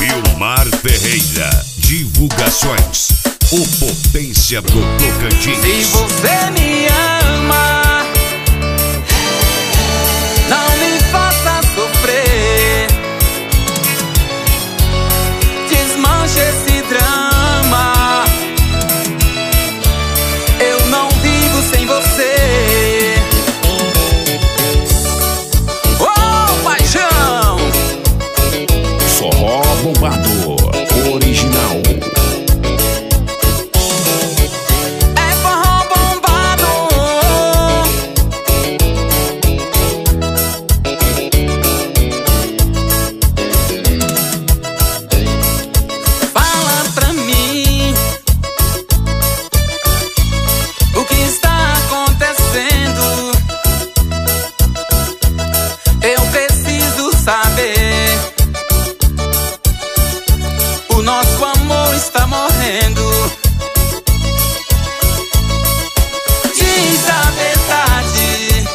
Vilmar Ferreira, divulgações, o Potência do Tocantins. Se você me ama, não me faça sofrer, desmanche esse drama. Eu não vivo sem você. Oh, paixão! Forró bombado, original. É forró bombado. Fala pra mim o que está acontecendo. Eu preciso saber. O nosso amor está morrendo. Diz a verdade.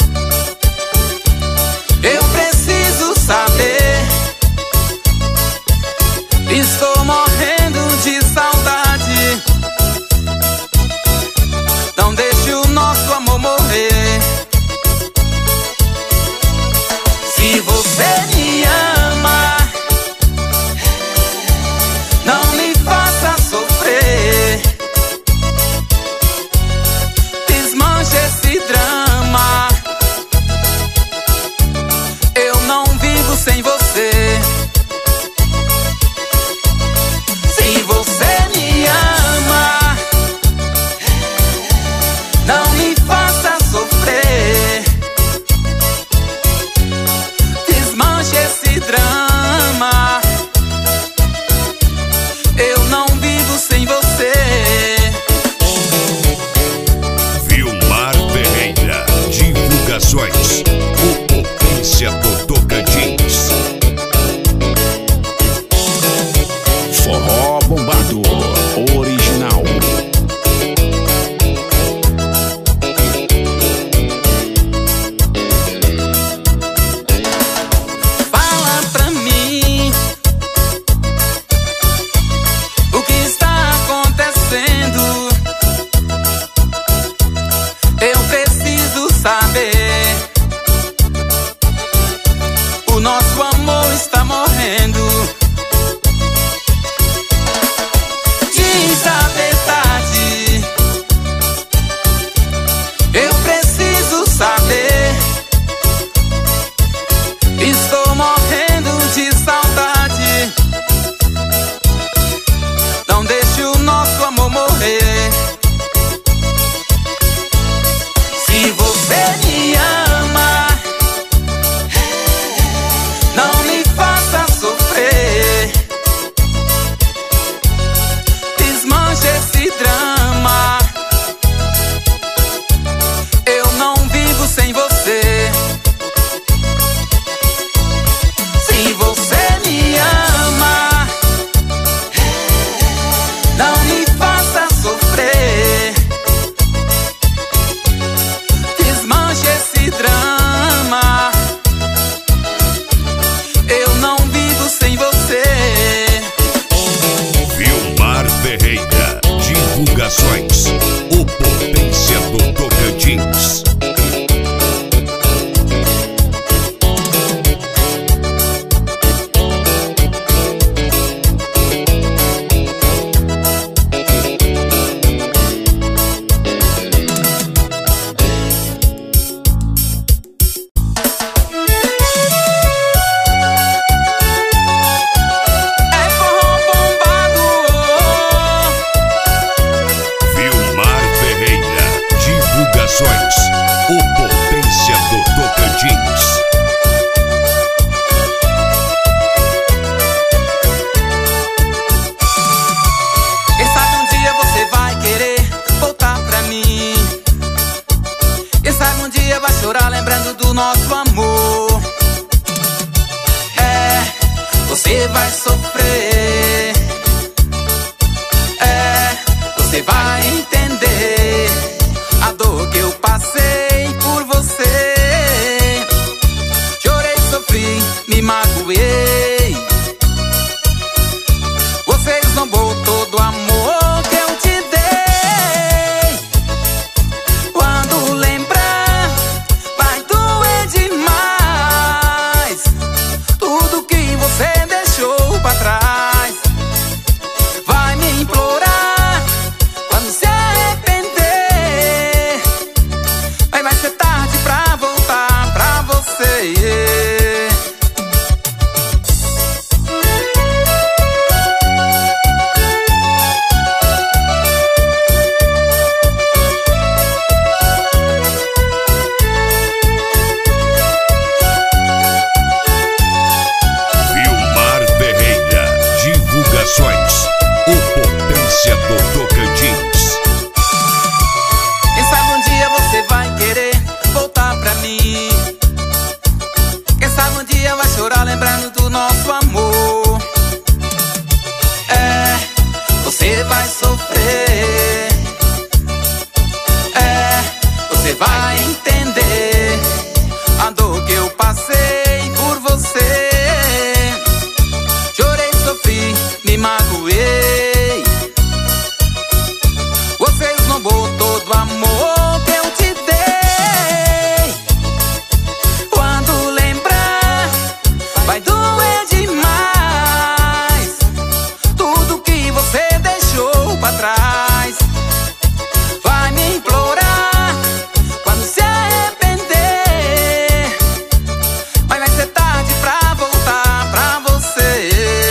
Eu preciso saber. Estou morrendo de saudade. Não deixe o nosso amor morrer. Se você me ama, não me faça sofrer, desmanche esse drama. Eu não vivo sem você. Se você me ama, não me faça sofrer, desmanche esse drama. Eu não vivo sem você. Vilmar Ferreira, divulgações, o Potência do Tocantins. Forró bombado, original. Fala pra mim o que está acontecendo. Eu preciso saber. O nosso amor está morrendo. Diz a verdade. Eu preciso saber. Estou morrendo de saudade. Não deixe o nosso amor morrer. Se você me ama, não me faça sofrer, desmanche esse drama. Eu não vivo sem você. Se você me ama, não me faça sofrer, desmanche esse drama. Eu não vivo sem você. Vilmar Ferreira, divulgações, o Potência do Tocantins. É forró bombado. Vilmar Ferreira, divulgações, o Potência do Tocantins. Quem sabe um dia você vai querer voltar pra mim. Quem sabe um dia vai chorar lembrando do nosso amor. É, você vai sofrer. É, você vai entender a dor que eu passei por você. Chorei, sofri, me magoei. pra trás. Vai me implorar quando se arrepender, mas vai ser tarde pra voltar pra você. O Potência do Tocantins. Quem sabe um dia você vai querer voltar pra mim. Quem sabe um dia vai chorar lembrando do nosso amor. É, você vai sofrer. É, você vai entender a dor que eu passei por você. Chorei, sofri, me magoei. Você esnobou todo o amor que eu te dei. Quando lembrar, vai doer demais tudo que você deixou pra trás. Vai me implorar quando se arrepender, mas vai ser tarde pra voltar pra você.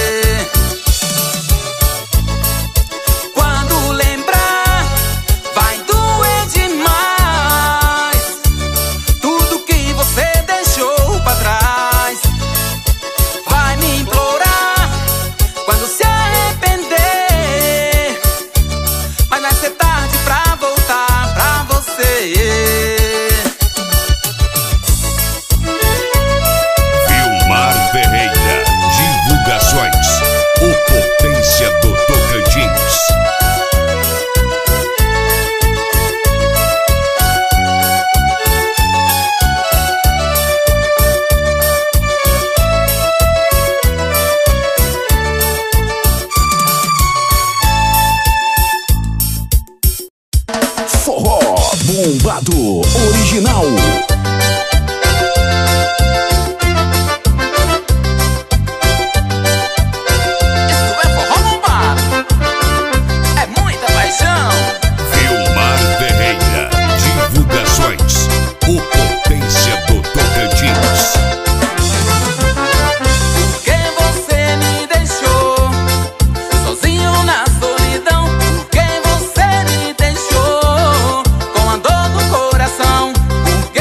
Quando lembrar, vai doer demais tudo que você deixou pra trás. Vai me implorar quando se arrepender, mas vai ser tarde pra voltar pra você. Vilmar Ferreira, divulgações. O Potência do Tocantins. Forró Bombado Original. Isso é forró bombado, é muita paixão. Vilmar Ferreira, divulgações. O Potência do Tocantins. Porque você me deixou sozinho na solidão. Porque você me deixou com a dor no coração. Porque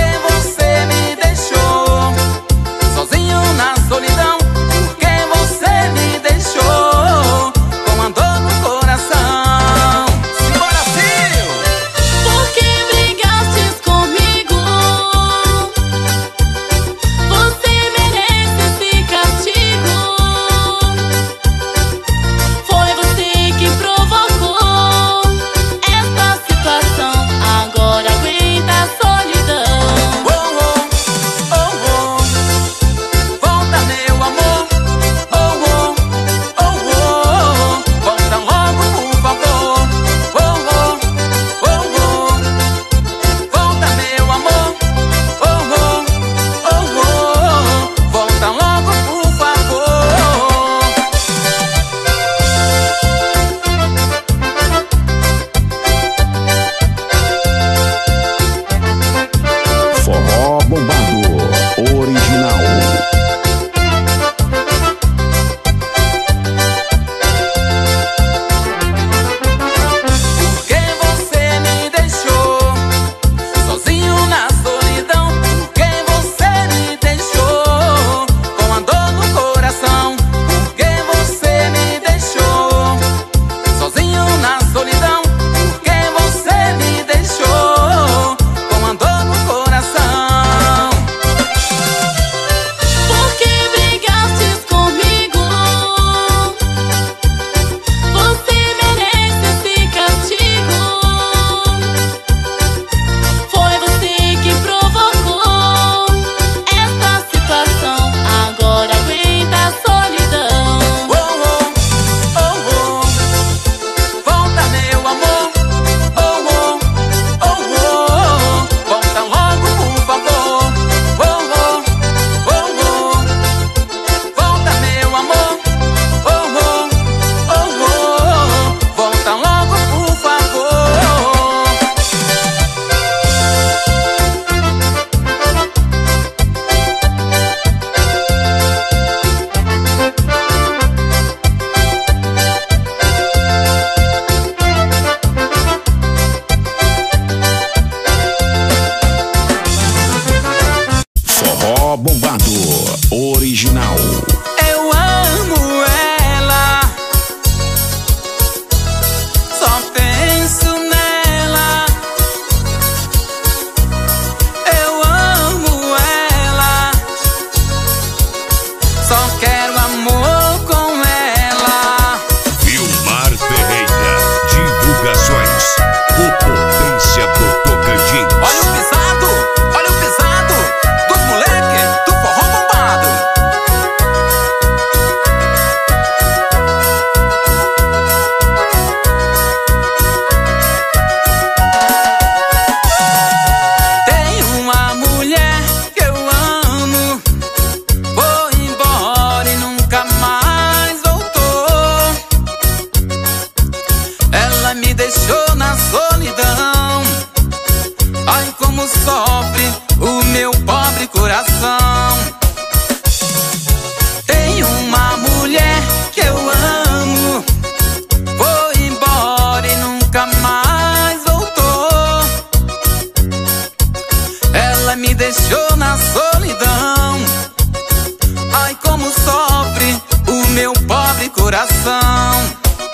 coração.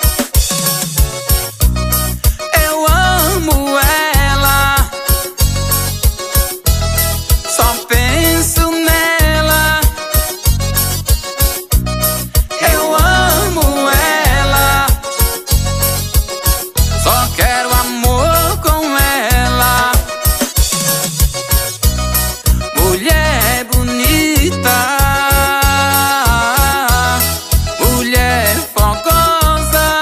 Eu amo ela, só penso nela. Eu amo ela, só quero amor com ela. Mulher bonita, mulher fogosa,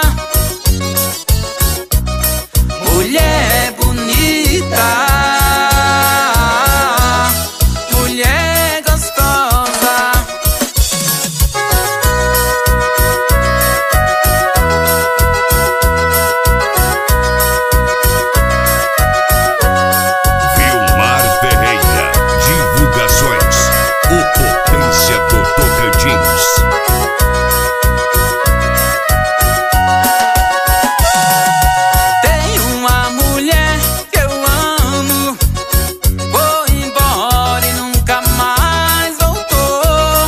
mulher bonita, mulher gostosa. Vilmar Ferreira, divulgações, o Potência do Tocantins. Tem uma mulher que eu amo, foi embora e nunca mais voltou.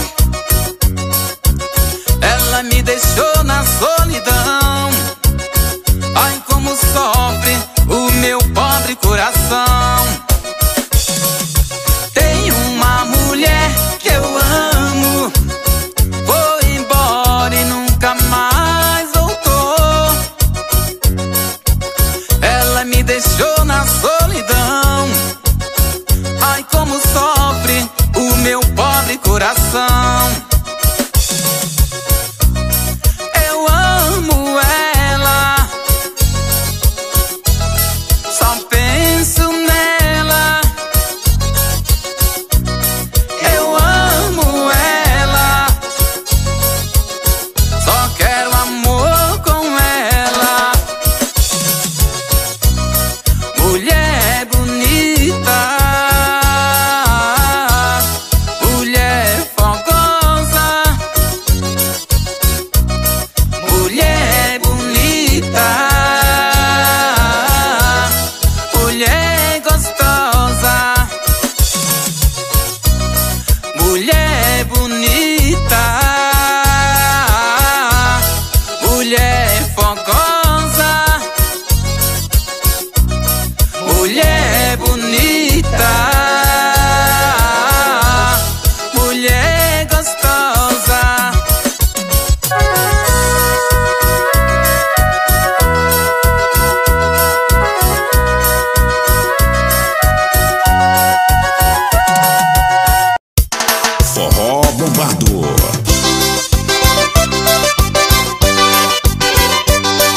Ela me deixou na solidão, ai como sofre o meu pobre coração. Tem uma mulher que eu amo, foi embora e nunca mais voltou. Ela me deixou na solidão, ai como sofre o meu pobre coração. Eu amo ela, só penso nela. Eu amo ela, só quero amor com ela. Mulher bonita, mulher fogosa, mulher bonita, mulher gostosa. Mulher bonita, mulher fogosa, mulher bonita, mulher gostosa. Forró bombado.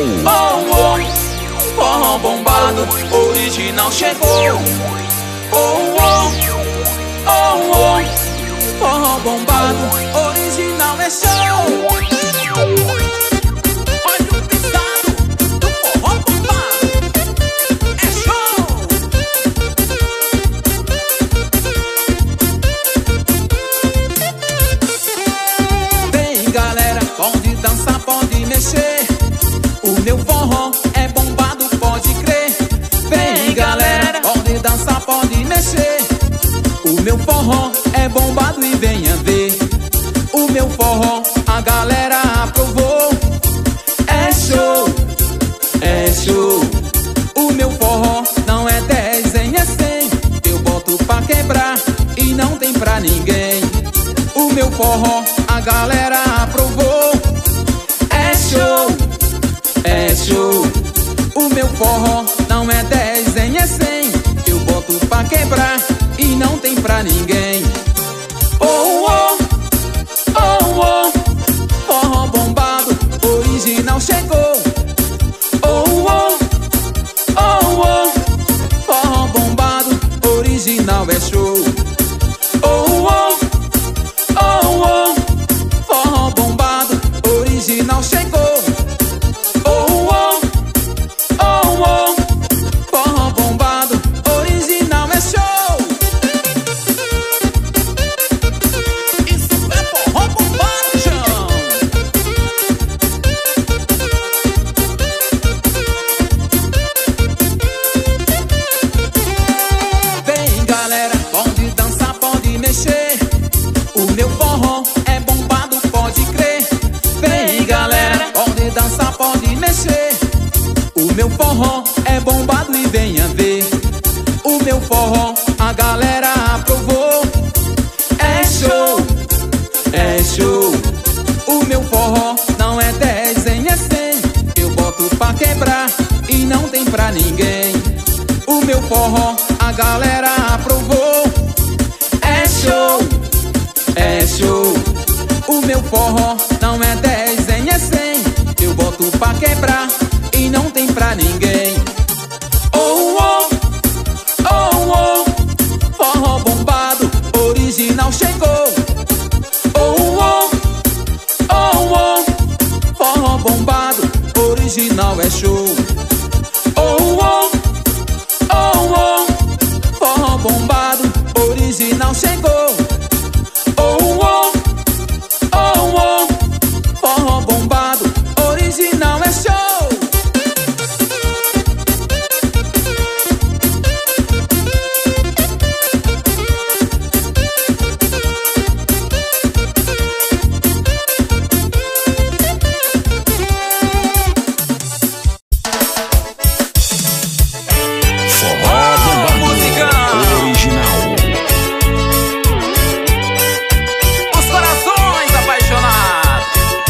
Oh, oh, forró bombado, original chegou. Oh, oh, oh, oh, forró bombado, original é show. Olha o pisado do forró bombado, é show. Vem galera, pode dançar, pode mexer. O meu forró é bombado, pode crer. Vem galera, pode dançar, pode mexer. O meu forró é bombado e venha ver. O meu forró a galera aprovou. É show, é show. O meu forró não é 10, nem é 100. Eu boto pra quebrar e não tem pra ninguém. O meu forró a galera aprovou. É show, é show. O meu forró não é 10, nem é 100. Eu boto pra quebrar e não tem pra ninguém. Oh, oh, oh, oh, forró bombado, original chegou. Oh, oh, oh, oh, forró bombado, original é show. Oh, oh, oh, oh, forró bombado, original chegou. Oh, oh, oh, oh, forró bombado, original é show. Isso é forró bombado, João. Vem galera, pode dançar, pode mexer. O meu forró é bombado, pode crer. Vem galera, pode dançar, pode mexer. O meu forró é bombado e venha ver. O meu forró a galera aprovou. É show, é show. O meu forró não é 10, nem é 100. Eu boto pra quebrar e não tem pra ninguém. O meu forró a galera aprovou. É show, é show. O meu forró não é 10, nem é 100. Eu boto pra quebrar e não tem pra ninguém. Oh, oh, oh, oh, forró bombado, original chegou. Oh, oh, oh, oh, forró bombado, original é show. Oh, oh, oh, oh, forró bombado, original chegou. Oh, oh, oh, oh, forró bombado, original é show. Forró bombado, Musicão. original. Os corações apaixonados.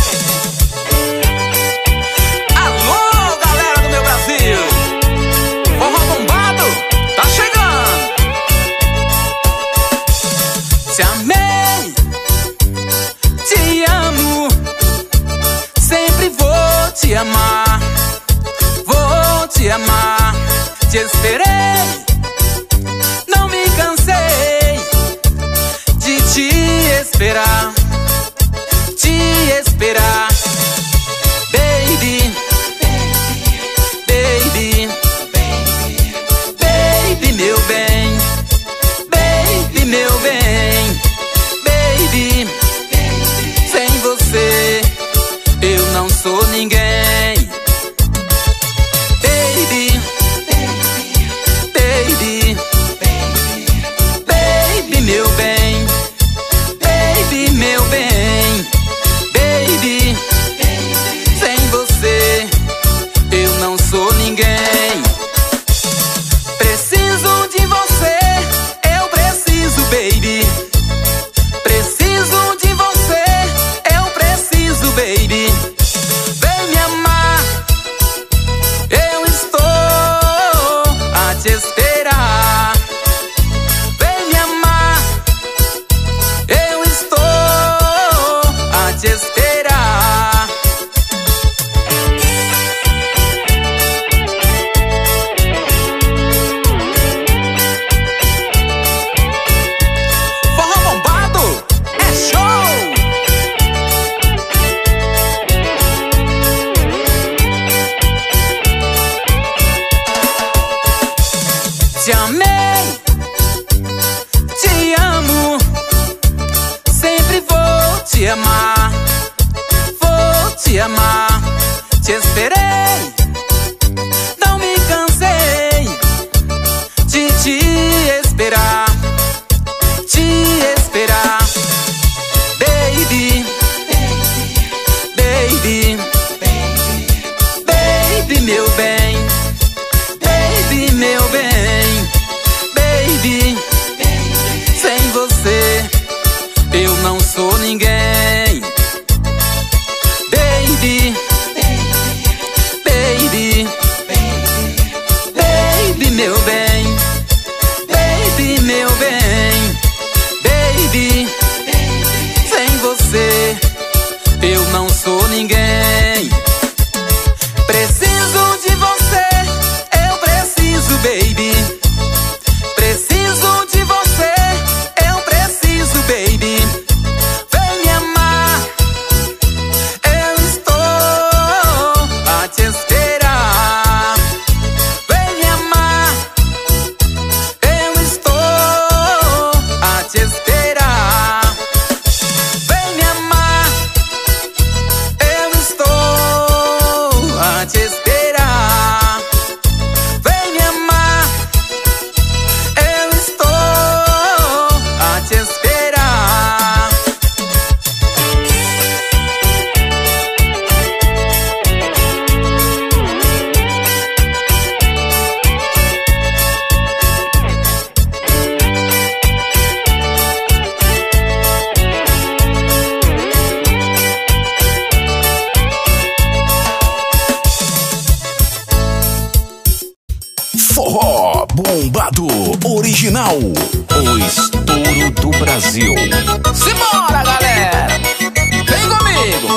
Alô, galera do meu Brasil. Forró bombado tá chegando. Te amei, te amo, sempre vou te amar. Vou te amar, te esperei, não me cansei de te esperar, te esperar. Baby, baby, baby, meu bem, baby, meu bem, baby, sem você eu não sou ninguém. Baby, baby, baby, meu bem, baby, meu bem, baby, sem você eu não sou ninguém. Preciso de você, eu preciso, baby. Preciso de você, eu preciso, baby. Vem me amar, eu estou a te esperar. Vem me amar, eu estou a te esperar. meu bem, baby, meu bem, baby. Sem você eu não sou ninguém, baby, baby, baby, meu bem, baby, meu bem, baby. Sem você eu não sou ninguém. Preciso de você, eu preciso, baby. Preciso de você, eu preciso, baby. Vem me amar, eu estou a te esperar. Vem me amar, eu estou a te esperar. Vem me amar, eu estou a te esperar. Vem me amar, eu estou a te esperar. Forró Bombado Original, o estouro do Brasil. Simbora, galera! Vem comigo!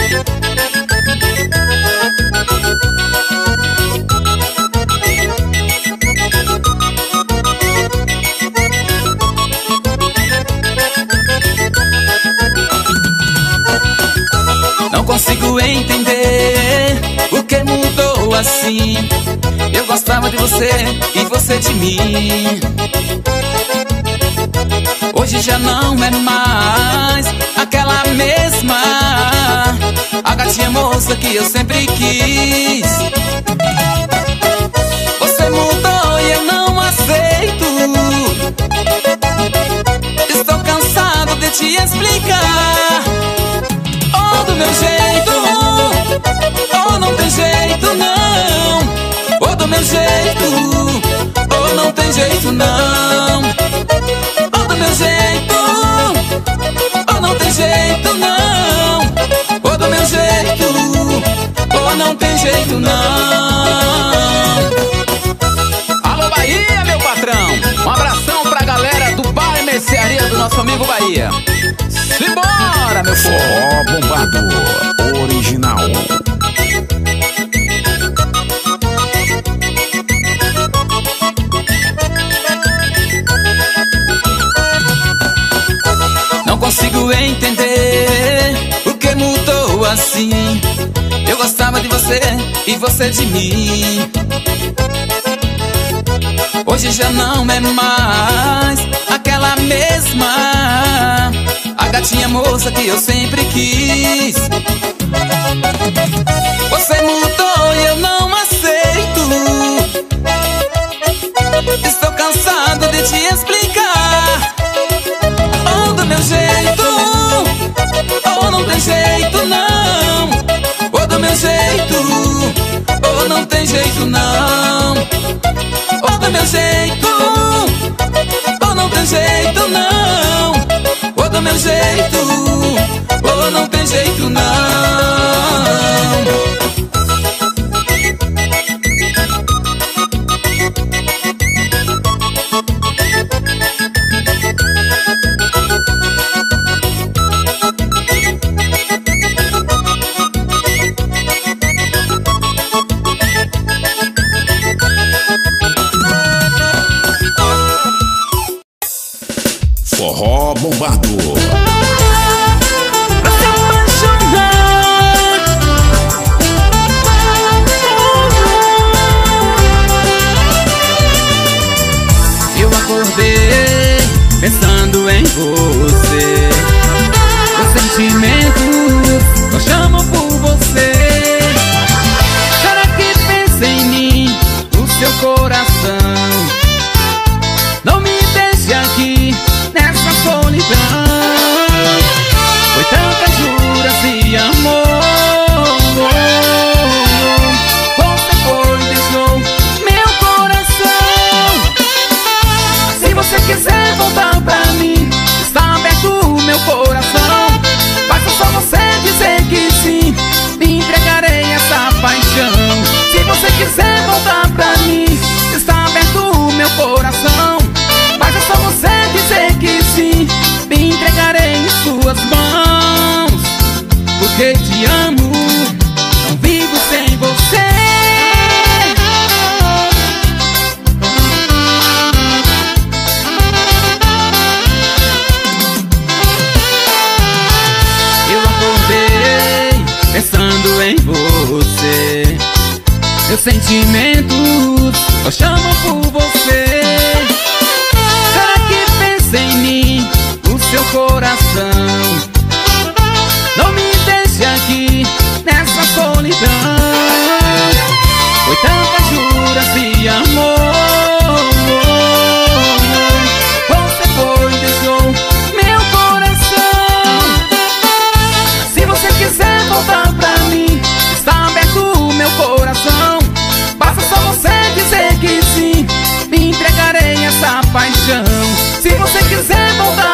Não consigo entender o que mudou assim. Eu gostava de você e você de mim. Hoje já não é mais aquela mesma, a gatinha moça que eu sempre quis. Você mudou e eu não aceito. Estou cansado de te explicar. Ou do meu jeito, ou não tem jeito não. Ou do meu jeito, ou não tem jeito não. Ou do meu jeito, ou não tem jeito não. Ou do meu jeito, ou não tem jeito não. Alô Bahia, meu patrão. Um abração pra galera do Bar e Mercearia do nosso amigo Bahia. Simbora, meu povo. Forró Bombado Original. Não consigo entender o que mudou assim. Eu gostava de você e você de mim. Hoje já não é mais aquela mesma, a gatinha moça que eu sempre quis. Você mudou e eu não aceito. Estou cansado de te explicar. Ou do meu jeito, ou não tem jeito não. Ou do meu jeito, ou não tem jeito não. Ou do meu jeito, ou não tem jeito não. Ou do meu jeito, ou não tem jeito não. Forró Bombado. Pra se apaixonar. Eu acordei pensando em você. Meus sentimentos só chamam por você. Será que pensa em mim, o seu coração? Não me deixe aqui nessa solidão. Foi tantas juras de amor. Você você quiser voltar pra mim, está aberto o meu coração. Mas é só você dizer que sim, me entregarei em suas mãos. Porque te amo, não vivo sem você. Eu acordei pensando em você. Meus sentimentos só chamam por você. Será que pensa em mim, o seu coração? Não me deixe aqui nessa solidão. Foi tantas juras de amor. Você foi e deixou meu coração. Se você quiser voltar pra mim, está aberto o meu coração. Basta só você dizer que sim, me entregarei essa paixão. Se você quiser voltar